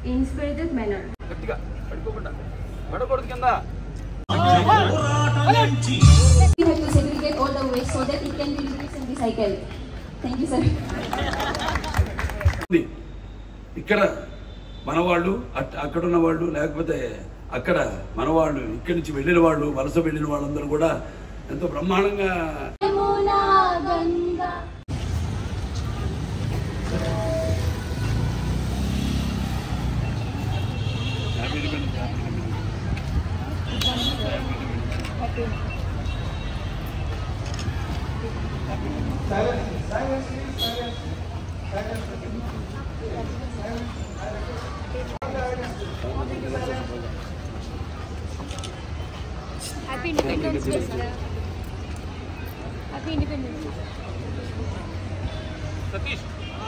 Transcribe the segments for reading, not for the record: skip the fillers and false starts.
in spirited manner. We have to segregate all the waste so that it can be reused and recycled. Thank you, sir. ఇక్కడ మనవాళ్ళు అక్కడ ఉన్న వాళ్ళు లేకపోతే అక్కడ మనవాళ్ళు ఇక్కడి నుంచి వెళ్ళిన వాళ్ళు వలస వెళ్ళిన వాళ్ళందరూ కూడా ఎంతో బ్రహ్మాండంగా Happy Independence Day, sir. Happy Independence Day. Satish.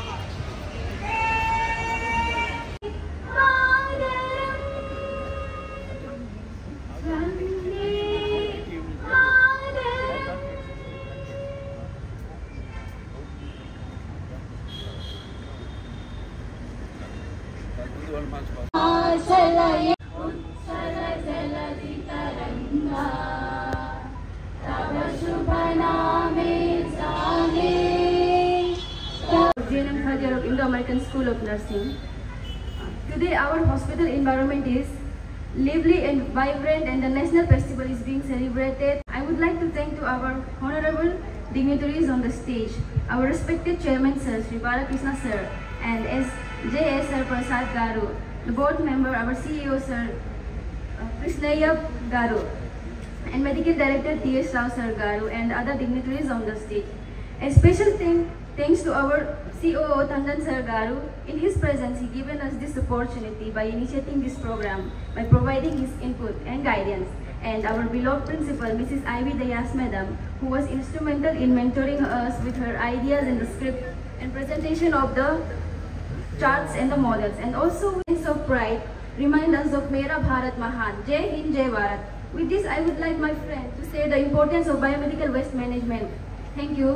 Of Indo-American School of Nursing. Today our hospital environment is lively and vibrant and the national festival is being celebrated. I would like to thank to our honorable dignitaries on the stage, our respected chairman sir, Sri Balakrishna sir, and J.S. Sir Prasad Garu, the board member, our CEO sir, Krishnaya Garu, and medical director T.S. Rao sir Garu, and other dignitaries on the stage. A special thanks to our COO Thandan Sir Garu. In his presence, he given us this opportunity by initiating this program, by providing his input and guidance. And our beloved principal, Mrs. Ivy Dayas Madam, who was instrumental in mentoring us with her ideas and the script and presentation of the charts and the models. And also, with of pride, remind us of Mera Bharat Mahan, Jai Hind, Jai Bharat. With this, I would like my friend to say the importance of biomedical waste management. Thank you.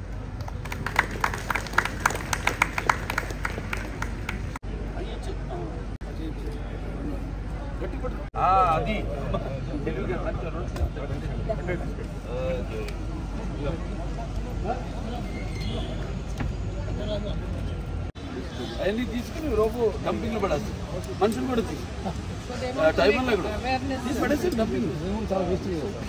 అది అవన్నీ తీసుకుని robo dumping లో పడాలి మనుషులు కూడా టైంలో కూడా తీసి పడేసి డంపింగ్ చాలా వేస్ట్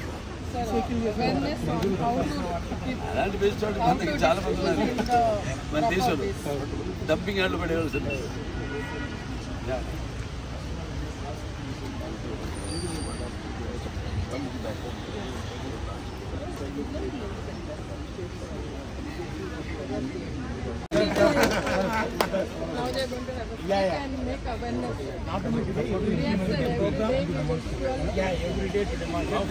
అలాంటి వేస్ట్ చాలా మంది ఉన్నారు మన దేశంలో డంపింగ్ యార్డ్లో పడేవాళ్ళు sir. Now they are going to have a and make awareness. Every day to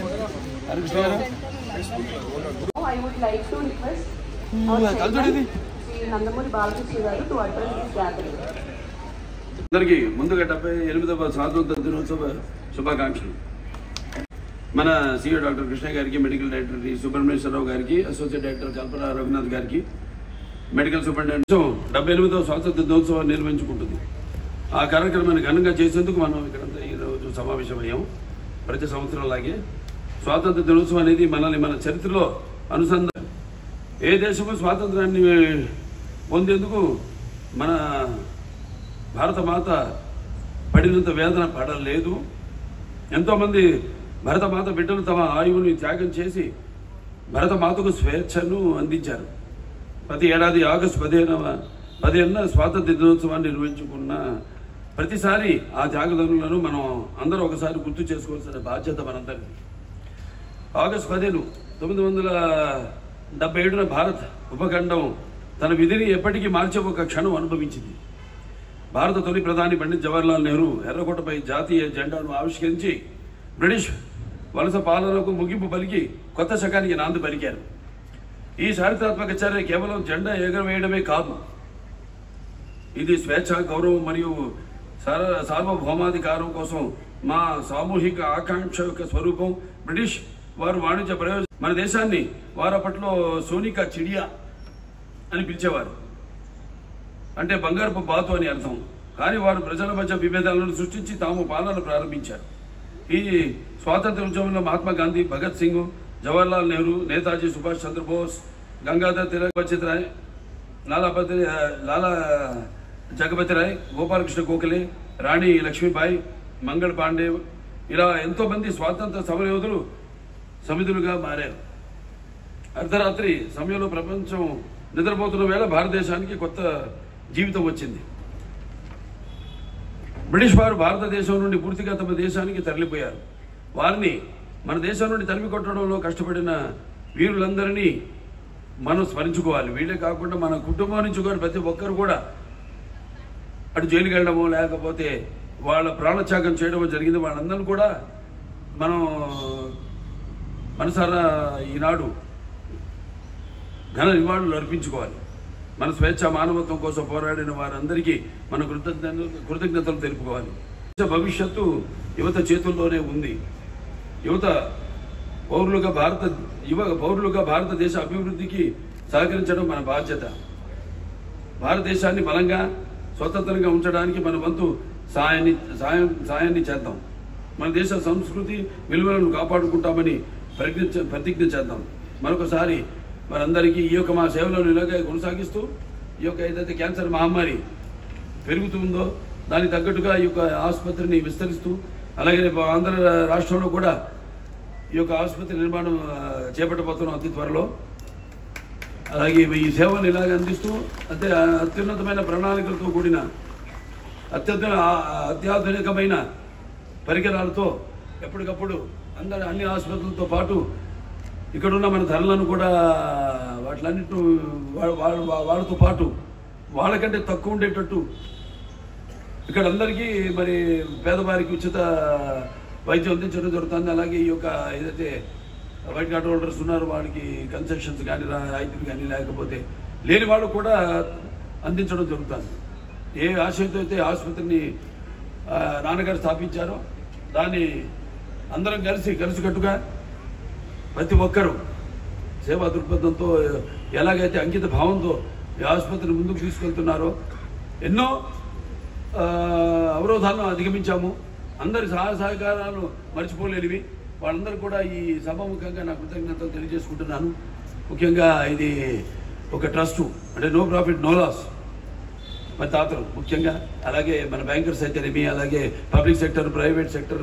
I would like to request Nandamuri Balakrishna garu to address this gathering. అందరికీ ముందుగా 78వ స్వాతంత్ర దినోత్సవ శుభాకాంక్షలు. మన CEO డాక్టర్ కృష్ణ గారికి, మెడికల్ డైరెక్టర్ సుబ్రహ్మణ్యేశ్వరరావు గారికి, అసోసియేట్ డైరెక్టర్ కల్పన రఘునాథ్ గారికి, medical superintendent 78వ స్వాతంత్ర దినోత్సవాన్ని నిర్వహించుకుంటుంది. ఆ కార్యక్రమాన్ని ఘనంగా చేసేందుకు మనం ఇక్కడంతా ఈరోజు సమావేశమయ్యాం. ప్రతి సంవత్సరం లాగే స్వాతంత్ర దినోత్సవం అనేది మనల్ని మన చరిత్రలో అనుసంధానం. ఏ దేశము స్వాతంత్రాన్ని పొందేందుకు మన భారతమాత పడినంత వేదన పడలేదు. ఎంతోమంది భరతమాత బిడ్డలు తమ ఆయువుని త్యాగం చేసి భరతమాతకు స్వేచ్ఛను అందించారు. ప్రతి ఏడాది ఆగస్టు 15న స్వాతంత్ర దినోత్సవాన్ని నిర్వహించుకున్న ప్రతిసారి ఆ త్యాగదనులను మనం అందరూ ఒకసారి గుర్తు చేసుకోవాల్సిన బాధ్యత మనందరిది. ఆగస్టు 15, 1977న భారత్ ఉపఖండం తన విధిని ఎప్పటికీ మార్చే ఒక క్షణం అనుభవించింది. భారత తొలి ప్రధాని పండిత్ జవహర్లాల్ నెహ్రూ ఎర్రకోటపై జాతీయ జెండాను ఆవిష్కరించి బ్రిటిష్ వలస పాలనకు ముగింపు పలికి కొత్త శకానికి నాంది పలికారు. ఈ చారిత్రాత్మక చర్య కేవలం జెండా ఎగరవేయడమే కాదు, ఇది స్వేచ్ఛ, గౌరవం మరియు సార్వభౌమాధికారం కోసం మా సామూహిక ఆకాంక్ష యొక్క స్వరూపం. బ్రిటిష్ వారు వాణిజ్య ప్రయోజనం మన దేశాన్ని వారప్పట్లో సోనికా చిడియా అని పిలిచేవారు, అంటే బంగారపు బాతు అని అర్థం. కానీ వారు ప్రజల మధ్య విభేదాలను సృష్టించి తాము పాలన ప్రారంభించారు. ఈ స్వాతంత్ర ఉద్యమంలో మహాత్మా గాంధీ, భగత్ సింగ్, జవహర్లాల్ నెహ్రూ, నేతాజీ సుభాష్ చంద్రబోస్, గంగాధర్ తిలక్, బచిత్ రాయ్, లాలా జగపతి రాయ్, గోపాలకృష్ణ గోఖలే, రాణి లక్ష్మీబాయి, మంగళ్ పాండే ఇలా ఎంతో మంది స్వాతంత్ర సమరయోధులు సమిధులుగా మారారు. అర్ధరాత్రి సమయంలో ప్రపంచం నిద్రపోతున్న వేళ భారతదేశానికి కొత్త జీవితం వచ్చింది. బ్రిటిష్ వారు భారతదేశం నుండి పూర్తిగా తమ దేశానికి తరలిపోయారు. వారిని మన దేశం నుండి తరిమి కొట్టడంలో కష్టపడిన వీరులందరినీ మనం స్మరించుకోవాలి. వీళ్ళే కాకుండా మన కుటుంబం నుంచి కూడా ప్రతి ఒక్కరు కూడా అటు జైలుకి వెళ్ళడమో లేకపోతే వాళ్ళ ప్రాణత్యాగం చేయడమో జరిగింది. వాళ్ళందరినీ కూడా మనం మనసారా ఈనాడు ఘన నివాళులు అర్పించుకోవాలి. మన స్వేచ్ఛ మానవత్వం కోసం పోరాడిన వారందరికీ మన కృతజ్ఞతలు తెలుపుకోవాలి. భవిష్యత్తు యువత చేతుల్లోనే ఉంది. యువ పౌరులుగా భారతదేశ అభివృద్ధికి సహకరించడం మన బాధ్యత. భారతదేశాన్ని బలంగా స్వతంత్రంగా ఉంచడానికి మన వంతు సాయాన్ని చేద్దాం. మన దేశ సంస్కృతి విలువలను కాపాడుకుంటామని ప్రతిజ్ఞ చేద్దాం. మరొకసారి మనందరికీ ఈ యొక్క మా సేవలను ఇలాగే కొనసాగిస్తూ ఈ యొక్క ఏదైతే క్యాన్సర్ మహమ్మారి పెరుగుతుందో దానికి తగ్గట్టుగా ఈ యొక్క ఆసుపత్రిని విస్తరిస్తూ అలాగే ఆంధ్ర రాష్ట్రంలో కూడా ఈ యొక్క ఆసుపత్రి నిర్మాణం చేపట్టబోతున్నాం అతి త్వరలో. అలాగే ఈ సేవలు ఇలాగ అందిస్తూ అత్యున్నతమైన ప్రణాళికలతో కూడిన అత్యాధునికమైన పరికరాలతో ఎప్పటికప్పుడు అన్ని ఆసుపత్రులతో పాటు ఇక్కడున్న మన ధరలను కూడా వాటిలన్నింటినీ వాళ్ళతో పాటు వాళ్ళకంటే తక్కువ ఉండేటట్టు ఇక్కడ అందరికీ మరి పేదవారికి ఉచిత వైద్యం అందించడం జరుగుతుంది. అలాగే ఈ యొక్క ఏదైతే వైట్ కార్డ్ హోల్డర్స్ ఉన్నారో వాళ్ళకి కన్సెషన్స్ కానీ రాయితీలు కానీ లేకపోతే లేని వాళ్ళు కూడా అందించడం జరుగుతుంది. ఏ ఆశయంతో అయితే ఆసుపత్రిని నాన్నగారు స్థాపించారో దాన్ని అందరం కలిసికట్టుగా ప్రతి ఒక్కరూ సేవా దృక్పథంతో ఎలాగైతే అంకిత భావంతో ఈ ఆసుపత్రిని ముందుకు తీసుకెళ్తున్నారో ఎన్నో అవరోధాలను అధిగమించాము. అందరి సహాయ సహకారాలు మర్చిపోలేనివి. వాళ్ళందరూ కూడా ఈ సభాముఖంగా నా కృతజ్ఞతలు తెలియజేసుకుంటున్నాను. ముఖ్యంగా ఇది ఒక ట్రస్టు, అంటే నో ప్రాఫిట్ నో లాస్. మన తాతలు ముఖ్యంగా, అలాగే మన బ్యాంకర్స్ అయితేనేమి, అలాగే పబ్లిక్ సెక్టర్, ప్రైవేట్ సెక్టర్,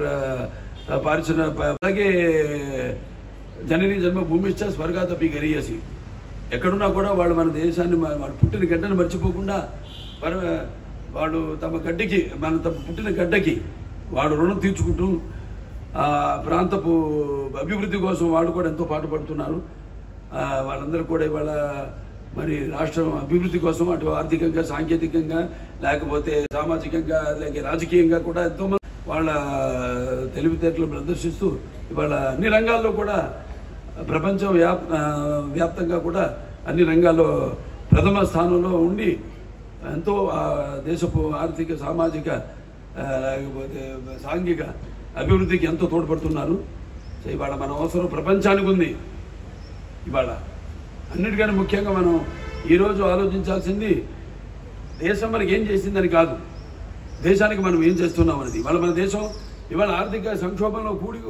అలాగే జనని జన్మ భూమిష్ట స్వర్గాతపి గరీయసి. ఎక్కడున్నా కూడా వాళ్ళు మన దేశాన్ని, వాడు పుట్టిన గడ్డను మర్చిపోకుండా వాడు తమ పుట్టిన గడ్డకి వాడు రుణం తీర్చుకుంటూ ప్రాంతపు అభివృద్ధి కోసం వాడు కూడా ఎంతో పాటుపడుతున్నారు. వాళ్ళందరూ కూడా ఇవాళ మరి రాష్ట్రం అభివృద్ధి కోసం అటు ఆర్థికంగా, సాంకేతికంగా, లేకపోతే సామాజికంగా, అలాగే రాజకీయంగా కూడా ఎంతోమంది వాళ్ళ తెలివితేటలు ప్రదర్శిస్తూ ఇవాళ అన్ని రంగాల్లో కూడా ప్రపంచం వ్యాప్తంగా కూడా అన్ని రంగాల్లో ప్రథమ స్థానంలో ఉండి ఎంతో దేశపు ఆర్థిక, సామాజిక, లేకపోతే సాంఘిక అభివృద్ధికి ఎంతో తోడ్పడుతున్నారు. సో ఇవాళ మన అవసరం ప్రపంచానికి ఉంది. ఇవాళ అన్నిటికన్నా ముఖ్యంగా మనం ఈరోజు ఆలోచించాల్సింది దేశం మనకి ఏం చేసిందని కాదు, దేశానికి మనం ఏం చేస్తున్నాం అనేది. ఇవాళ మన దేశం ఇవాళ ఆర్థిక సంక్షోభంలో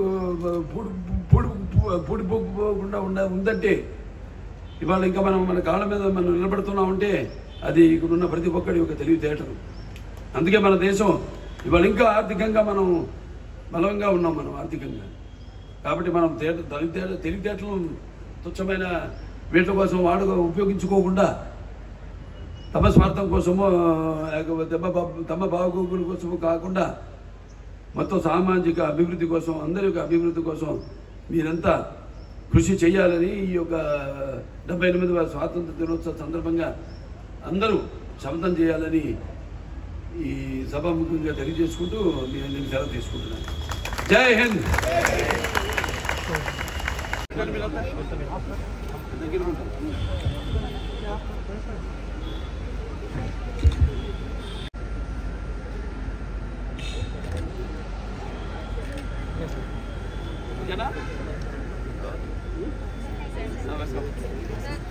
పూడిపోకుండా ఉందంటే ఇవాళ ఇంకా మన కాళ్ళ మీద మనం నిలబడుతున్నామంటే అది ఇక్కడున్న ప్రతి ఒక్కడి యొక్క తెలివితేటలు. అందుకే మన దేశం ఇవాళ ఇంకా ఆర్థికంగా మనం బలంగా ఉన్నాం. మనం ఆర్థికంగా కాబట్టి మనం తెలివితేటలు తుచ్చమైన వీటి కోసం ఉపయోగించుకోకుండా తమ స్వార్థం కోసమో లేకపోతే తమ బాగోగుల కోసమో కాకుండా మొత్తం సామాజిక అభివృద్ధి కోసం, అందరి యొక్క అభివృద్ధి కోసం మీరంతా కృషి చేయాలని ఈ యొక్క 78వ స్వాతంత్ర దినోత్సవ సందర్భంగా అందరూ శపథం చేయాలని ఈ సభాముఖంగా తెలియజేసుకుంటూ నేను సెలవు తీసుకుంటున్నాను. జై హింద్.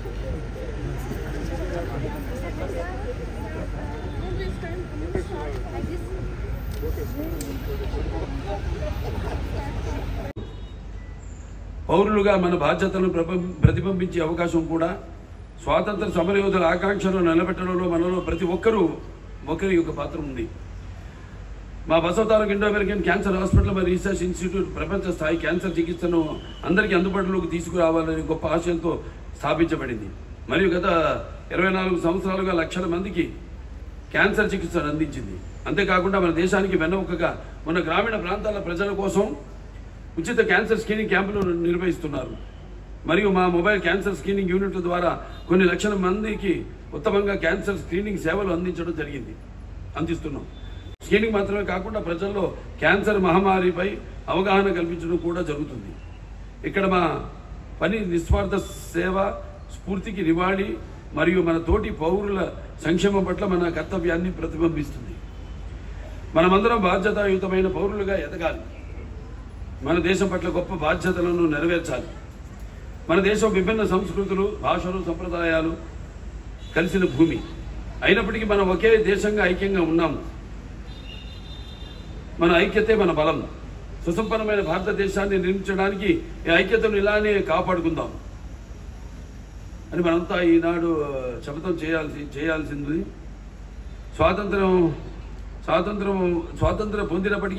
Please stand. పౌరులుగా మన బాధ్యతలను ప్రతిబింబించే అవకాశం కూడా స్వాతంత్ర సమరయోధుల ఆకాంక్షలను నిలబెట్టడంలో మనలో ప్రతి ఒక్కరి యొక్క పాత్ర ఉంది. మా Basavataraka Indo American cancer hospital మరియు రీసెర్చ్ ఇన్స్టిట్యూట్ ప్రపంచ స్థాయి క్యాన్సర్ చికిత్సను అందరికీ అందుబాటులోకి తీసుకురావాలని గొప్ప ఆశయంతో స్థాపించబడింది మరియు గత 24 సంవత్సరాలుగా లక్షల మందికి క్యాన్సర్ చికిత్సను అందించింది. అంతేకాకుండా మన దేశానికి వెన్నముకగా మన గ్రామీణ ప్రాంతాల ప్రజల కోసం ఉచిత క్యాన్సర్ స్క్రీనింగ్ క్యాంపులు నిర్వహిస్తున్నారు మరియు మా మొబైల్ క్యాన్సర్ స్క్రీనింగ్ యూనిట్ల ద్వారా కొన్ని లక్షల మందికి ఉత్తమంగా క్యాన్సర్ స్క్రీనింగ్ సేవలు అందిస్తున్నాం. స్క్రీనింగ్ మాత్రమే కాకుండా ప్రజల్లో క్యాన్సర్ మహమ్మారిపై అవగాహన కల్పించడం కూడా జరుగుతుంది. ఇక్కడ మా పని నిస్వార్థ సేవ, స్ఫూర్తికి నివాళి మరియు మన తోటి పౌరుల సంక్షేమం పట్ల మన కర్తవ్యాన్ని ప్రతిబింబిస్తుంది. మనమందరం బాధ్యతాయుతమైన పౌరులుగా ఎదగాలి. మన దేశం పట్ల గొప్ప బాధ్యతలను నెరవేర్చాలి. మన దేశం విభిన్న సంస్కృతులు, భాషలు, సంప్రదాయాలు కలిసిన భూమి అయినప్పటికీ మనం ఒకే దేశంగా ఐక్యంగా ఉన్నాము. మన ఐక్యతే మన బలం. సుసంపన్నమైన భారతదేశాన్ని నిర్మించడానికి ఈ ఐక్యతను ఇలానే కాపాడుకుందాం అని మనంతా ఈనాడు శపథం చేయాల్సింది. స్వాతంత్రం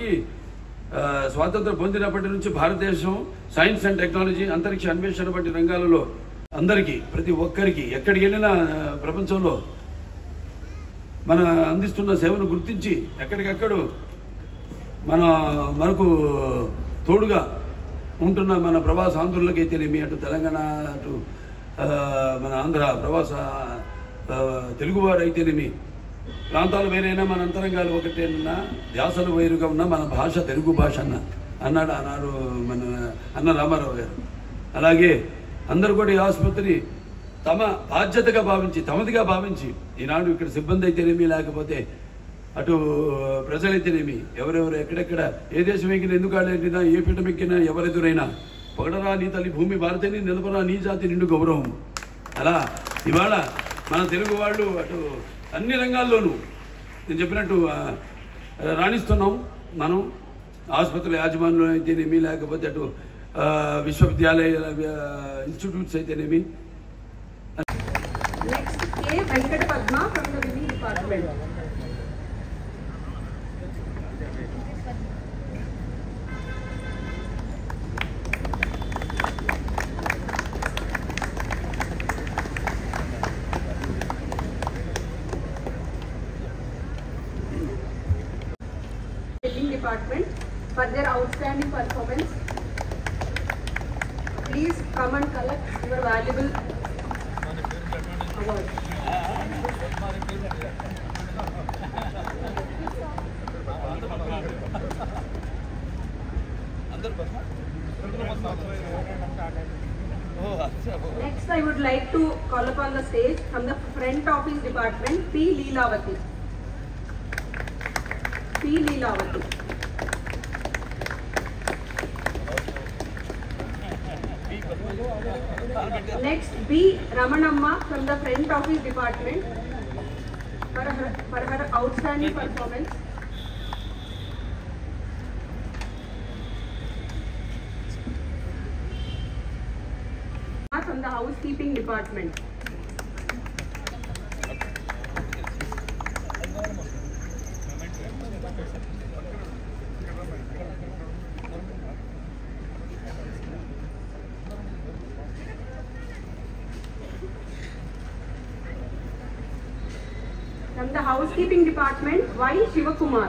పొందినప్పటి నుంచి భారతదేశం సైన్స్ అండ్ టెక్నాలజీ, అంతరిక్ష అన్వేషణ వంటి రంగాలలో అందరికీ, ప్రతి ఒక్కరికి ఎక్కడికి వెళ్ళినా ప్రపంచంలో మన అందిస్తున్న సేవను గుర్తించి ఎక్కడికక్కడ మనకు తోడుగా ఉంటున్న మన ప్రవాస ఆంధ్రులకైతేనేమి, అటు తెలంగాణ, అటు మన ఆంధ్ర ప్రవాస తెలుగువారు అయితేనేమి, ప్రాంతాలు వేరైనా మన అంతరంగాలు ఒకటేనా, ధ్యాసలు వేరుగా ఉన్న మన భాష తెలుగు భాష అన్నారు మన అన్న రామారావు గారు. అలాగే అందరూ కూడా ఈ ఆసుపత్రిని తమ బాధ్యతగా భావించి, తమదిగా భావించి ఈనాడు ఇక్కడ సిబ్బంది అయితేనేమి, లేకపోతే అటు ప్రజలైతేనేమి, ఎవరెవరు ఎక్కడెక్కడ ఏ దేశం ఎక్కినా, ఎందుకు ఆడెక్కినా, ఏ పీఠం ఎక్కినా, ఎవరెదురైనా పొగడరా నీ తల్లి భూమి భారతని, నిలపరా నీ జాతి నిండు గౌరవం. అలా ఇవాళ మన తెలుగు వాళ్ళు అటు అన్ని రంగాల్లోనూ నేను చెప్పినట్టు రాణిస్తున్నాం. మనం ఆసుపత్రుల యాజమాన్యంలో అయితేనేమి, లేకపోతే అటు విశ్వవిద్యాలయ ఇన్స్టిట్యూట్స్ అయితేనేమి. Next, K. Venkat Padma from the Women Department. Department for their outstanding performance. Please come and collect your valuable award. Next, I would like to call upon the stage from the front office department, P. Leelavati. P. Leelavati. Next, B. Ramanamma from the front office department for her outstanding performance. From the housekeeping department. From the housekeeping department, Y. Shivakumar.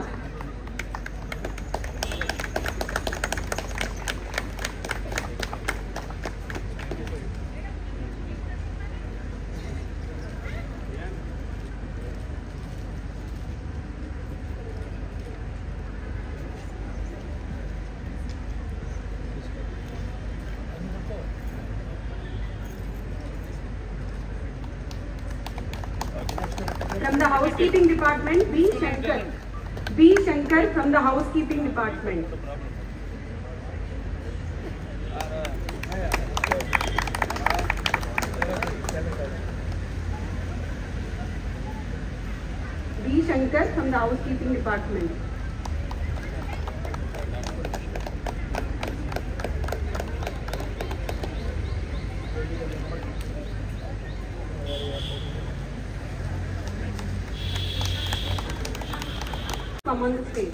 From the housekeeping department, B. Shankar. B. Shankar from the housekeeping department. B. Shankar from the housekeeping department. come on the stage.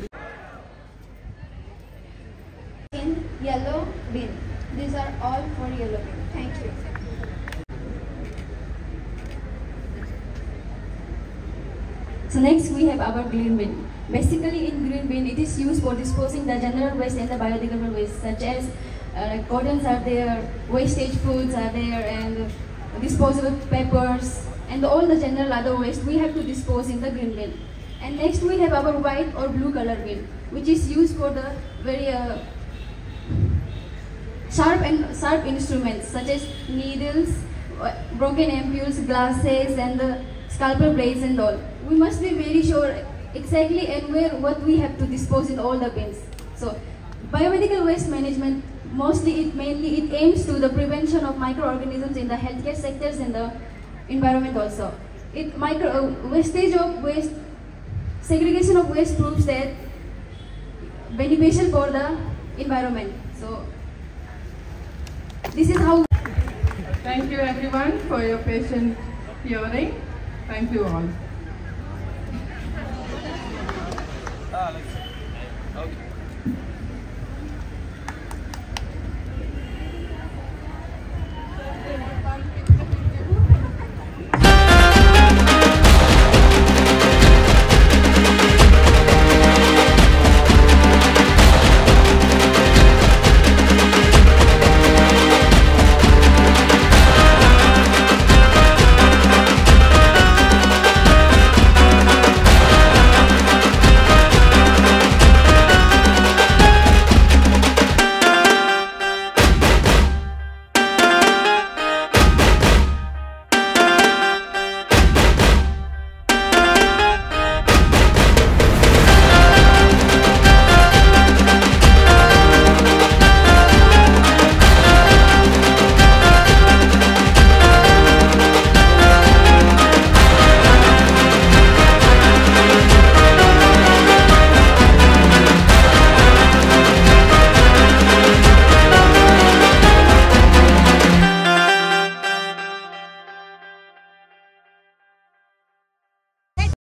In yellow bin. These are all for yellow bin. Thank you. So next we have our green bin. Basically in green bin it is used for disposing the general waste and the biodegradable waste such as cottons are there, wastage foods are there, and disposable papers and all the general other waste we have to dispose in the green bin. And next we have our white or blue color bin, which is used for the very sharp instruments such as needles, broken ampules, glasses, and the scalpel blades and all. We must be very sure exactly and where what we have to dispose in all the bins. So biomedical waste management mainly it aims to the prevention of microorganisms in the healthcare sectors and the environment also. Segregation of waste proves that beneficial for the environment. So this is how. Thank you everyone for your patient hearing. Thank you all.